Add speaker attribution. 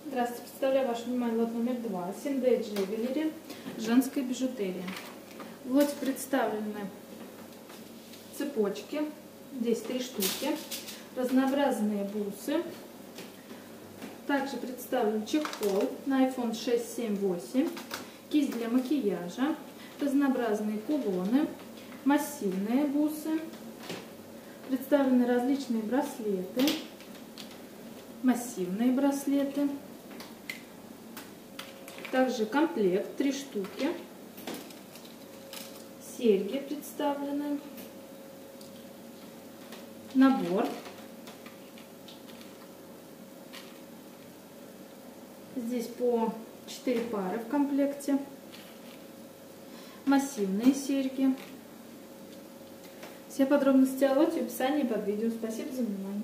Speaker 1: Здравствуйте, представляю вашему вниманию лот номер 2 Синдей Джевелери, женская бижутерия. В лоте представлены цепочки, здесь 3 штуки, разнообразные бусы. Также представлен чехол на iPhone 6, 7, 8, кисть для макияжа, разнообразные кулоны, массивные бусы. Представлены различные браслеты, массивные браслеты. Также комплект 3 штуки. Серьги представлены. Набор. Здесь по 4 пары в комплекте. Массивные серьги. Все подробности о лоте в описании под видео. Спасибо за внимание.